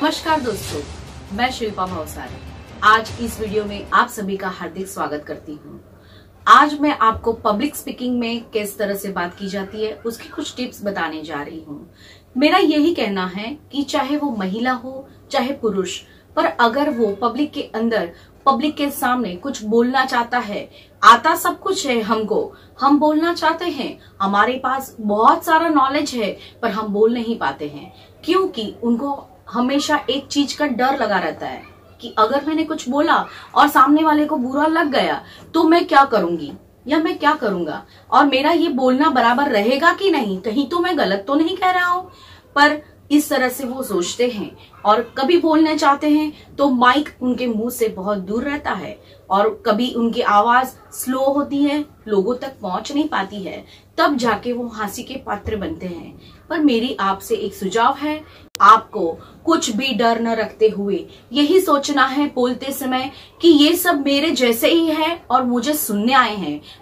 नमस्कार दोस्तों, मैं शिल्पा भावसार आज इस वीडियो में आप सभी का हार्दिक स्वागत करती हूँ। आज मैं आपको पब्लिक स्पीकिंग में किस तरह से बात की जाती है उसकी कुछ टिप्स बताने जा रही हूँ। मेरा यही कहना है कि चाहे वो महिला हो चाहे पुरुष, पर अगर वो पब्लिक के अंदर पब्लिक के सामने कुछ बोलना चाहता है, आता सब कुछ है हमको, हम बोलना चाहते हैं, हमारे पास बहुत सारा नॉलेज है, पर हम बोल नहीं पाते हैं क्योंकि उनको हमेशा एक चीज का डर लगा रहता है कि अगर मैंने कुछ बोला और सामने वाले को बुरा लग गया तो मैं क्या करूंगी या मैं क्या करूंगा, और मेरा ये बोलना बराबर रहेगा कि नहीं, कहीं तो मैं गलत तो नहीं कह रहा हूं। पर इस तरह से वो सोचते हैं और कभी बोलना चाहते हैं तो माइक उनके मुंह से बहुत दूर रहता है और कभी उनकी आवाज स्लो होती है, लोगों तक पहुंच नहीं पाती है, तब जाके वो हंसी के पात्र बनते हैं। पर मेरी आपसे एक सुझाव है, आपको कुछ भी डर न रखते हुए यही सोचना है बोलते समय कि ये सब मेरे जैसे ही है और मुझे सुनने आए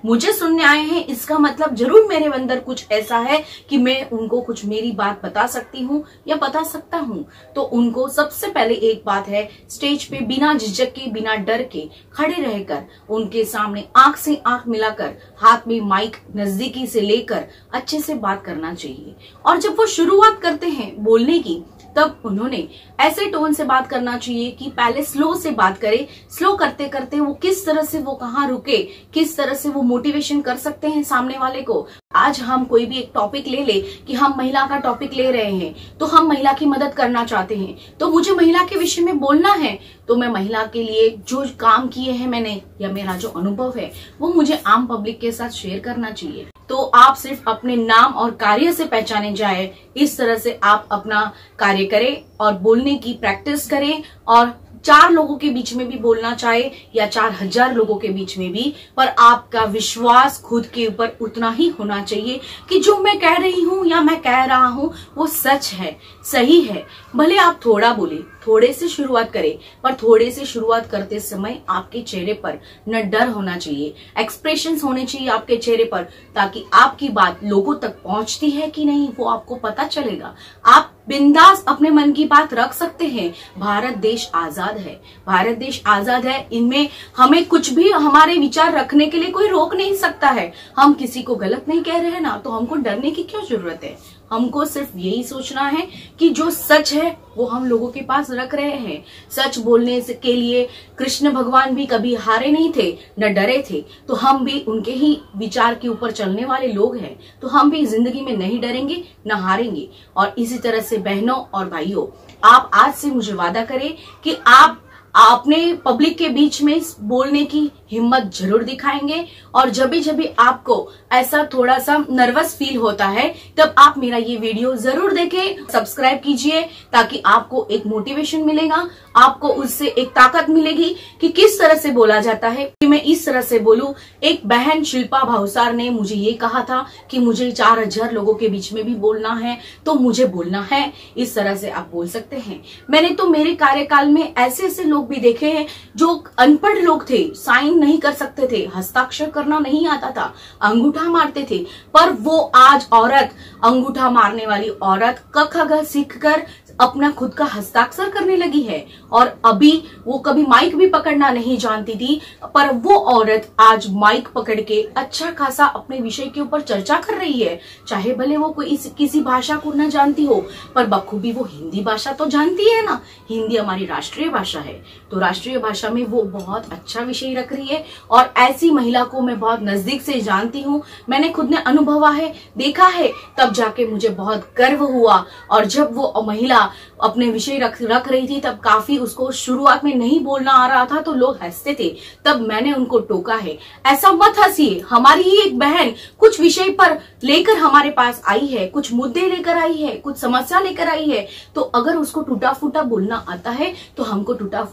हैं, इसका मतलब जरूर मेरे अंदर कुछ ऐसा है कि मैं उनको कुछ मेरी बात बता सकती हूँ या बता सकता हूँ। तो उनको सबसे पहले एक बात है, स्टेज पे बिना झिझक के बिना डर के खड़े रहकर उनके सामने आंख से आंख मिलाकर हाथ में माइक नजदीकी से लेकर अच्छे से बात करना चाहिए। और जब वो शुरुआत करते हैं बोलने की, तब उन्होंने ऐसे टोन से बात करना चाहिए कि पहले स्लो से बात करे। स्लो करते करते वो किस तरह से वो कहाँ रुके, किस तरह से वो मोटिवेशन कर सकते हैं सामने वाले को। आज हम कोई भी एक टॉपिक ले ले कि हम महिला का टॉपिक ले रहे हैं, तो हम महिला की मदद करना चाहते हैं, तो मुझे महिला के विषय में बोलना है, तो मैं महिला के लिए जो काम किए हैं मैंने या मेरा जो अनुभव है वो मुझे आम पब्लिक के साथ शेयर करना चाहिए। तो आप सिर्फ अपने नाम और कार्य से पहचाने जाए, इस तरह से आप अपना कार्य करें और बोलने की प्रैक्टिस करें। और 4 लोगों के बीच में भी बोलना चाहे या 4000 लोगों के बीच में भी, पर आपका विश्वास खुद के ऊपर उतना ही होना चाहिए कि जो मैं कह रही हूँ या मैं कह रहा हूँ वो सच है, सही है। भले आप थोड़ा बोले, थोड़े से शुरुआत करें, पर थोड़े से शुरुआत करते समय आपके चेहरे पर न डर होना चाहिए, एक्सप्रेशंस होने चाहिए आपके चेहरे पर, ताकि आपकी बात लोगों तक पहुंचती है कि नहीं वो आपको पता चलेगा। आप बिंदास अपने मन की बात रख सकते हैं। भारत देश आजाद है, भारत देश आजाद है, इनमें हमें कुछ भी हमारे विचार रखने के लिए कोई रोक नहीं सकता है। हम किसी को गलत नहीं कह रहे हैं ना, तो हमको डरने की क्यों जरूरत है। हमको सिर्फ यही सोचना है कि जो सच है वो हम लोगों के पास रख रहे हैं। सच बोलने के लिए कृष्ण भगवान भी कभी हारे नहीं थे, न डरे थे, तो हम भी उनके ही विचार के ऊपर चलने वाले लोग हैं, तो हम भी जिंदगी में नहीं डरेंगे न हारेंगे। और इसी तरह से बहनों और भाइयों, आप आज से मुझे वादा करें कि आप अपने पब्लिक के बीच में बोलने की हिम्मत जरूर दिखाएंगे। और जब भी आपको ऐसा थोड़ा सा नर्वस फील होता है, तब आप मेरा ये वीडियो जरूर देखें, सब्सक्राइब कीजिए, ताकि आपको एक मोटिवेशन मिलेगा, आपको उससे एक ताकत मिलेगी कि किस तरह से बोला जाता है कि मैं इस तरह से बोलूं। एक बहन शिल्पा भावसार ने मुझे ये कहा था कि मुझे 4000 लोगों के बीच में भी बोलना है, तो मुझे बोलना है, इस तरह से आप बोल सकते हैं। मैंने तो मेरे कार्यकाल में ऐसे ऐसे लोग भी देखे हैं जो अनपढ़ लोग थे, साइन नहीं कर सकते थे, हस्ताक्षर करना नहीं आता था, अंगूठा मारते थे, पर वो आज औरत, अंगूठा मारने वाली औरत क ख ग सीख कर अपना खुद का हस्ताक्षर करने लगी है। और अभी वो कभी माइक भी पकड़ना नहीं जानती थी, पर वो औरत आज माइक पकड़ के अच्छा खासा अपने विषय के ऊपर चर्चा कर रही है। चाहे भले वो कोई किसी भाषा को न जानती हो, पर बखूबी वो हिंदी भाषा तो जानती है ना। हिंदी हमारी राष्ट्रीय भाषा है, तो राष्ट्रीय भाषा में वो बहुत अच्छा विषय रख रही है। और ऐसी महिला को मैं बहुत नजदीक से जानती हूँ, मैंने खुद ने अनुभवा है, देखा है, तब जाके मुझे बहुत गर्व हुआ। और जब वो महिला अपने विषय रख रही थी, तब काफी उसको शुरुआत में नहीं बोलना आ रहा था, तो लोग हंसते थे, तब मैंने उनको टोका है, ऐसा मत हंसिए, हमारी ही एक बहन कुछ विषय पर लेकर हमारे पास आई है, कुछ मुद्दे लेकर आई है, कुछ समस्या लेकर आई है, तो अगर उसको टूटा फूटा बोलना आता है तो हमको टूटा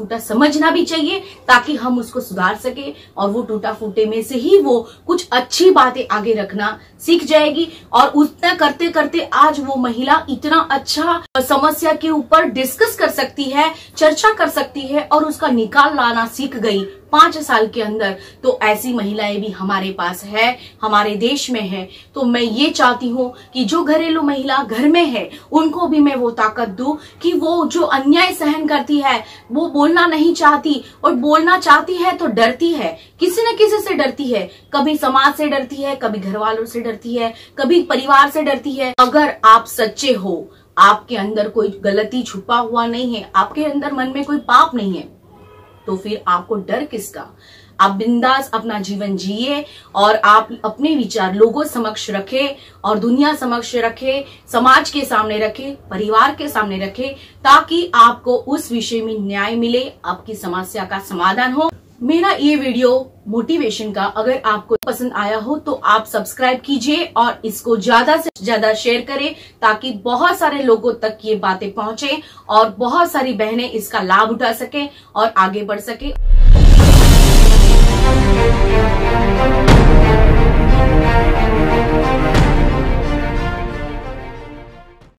फूटा समझना भी चाहिए, ताकि हम उसको सुधार सके और वो टूटा फूटे में से ही वो कुछ अच्छी बातें आगे रखना सीख जाएगी। और उतना करते करते आज वो महिला इतना अच्छा समस्या के ऊपर डिस्कस कर सकती है, चर्चा कर सकती है और उसका निकाल लाना सीख गई 5 साल के अंदर। तो ऐसी महिलाएं भी हमारे पास है, हमारे देश में है। तो मैं ये चाहती हूँ कि जो घरेलू महिला घर में है उनको भी मैं वो ताकत दूं कि वो जो अन्याय सहन करती है, वो बोलना नहीं चाहती और बोलना चाहती है तो डरती है, किसी न किसी से डरती है। कभी समाज से डरती है, कभी घर वालों से डरती है, कभी परिवार से डरती है। अगर आप सच्चे हो, आपके अंदर कोई गलती छुपा हुआ नहीं है, आपके अंदर मन में कोई पाप नहीं है, तो फिर आपको डर किसका। आप बिंदास अपना जीवन जिए और आप अपने विचार लोगों समक्ष रखे और दुनिया समक्ष रखे, समाज के सामने रखे, परिवार के सामने रखे, ताकि आपको उस विषय में न्याय मिले, आपकी समस्या का समाधान हो। मेरा ये वीडियो मोटिवेशन का अगर आपको पसंद आया हो तो आप सब्सक्राइब कीजिए और इसको ज्यादा से ज्यादा शेयर करें, ताकि बहुत सारे लोगों तक ये बातें पहुंचे और बहुत सारी बहनें इसका लाभ उठा सके और आगे बढ़ सके।